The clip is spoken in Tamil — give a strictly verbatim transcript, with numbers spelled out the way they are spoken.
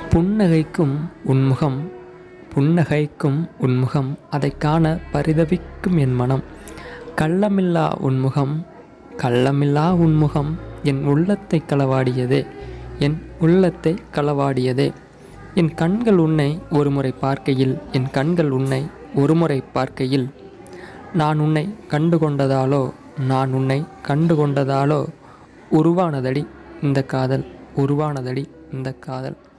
புன்னகைக்கும் உன்முகம் புன்னகைக்கும் உன்முகம் அதை காண பரிதவிக்கும் என் மனம். கள்ளமில்லா உன்முகம் கள்ளமில்லா உன்முகம் என் உள்ளத்தை களவாடியதே என் உள்ளத்தை களவாடியதே. என் கண்கள் உன்னை ஒருமுறை பார்க்கையில் என் கண்கள் உன்னை ஒருமுறை பார்க்கையில் நான் உன்னை கண்டு கொண்டதாலோ நான் உன்னை கண்டு கொண்டதாலோ உருவானதடி இந்த காதல் உருவானதடி இந்த காதல்.